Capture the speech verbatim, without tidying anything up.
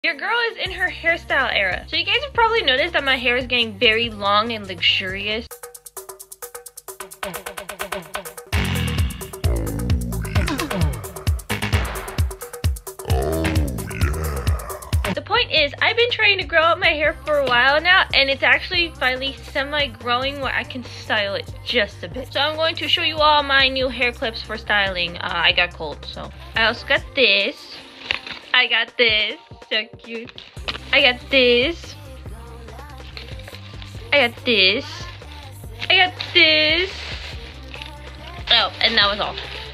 Your girl is in her hairstyle era. So you guys have probably noticed that my hair is getting very long and luxurious. The point is, I've been trying to grow out my hair for a while now, and it's actually finally semi-growing where I can style it just a bit. So I'm going to show you all my new hair clips for styling. Uh, I got cold, so. I also got this. I got this. So cute. I got this. I got this. I got this. Oh, and that was all.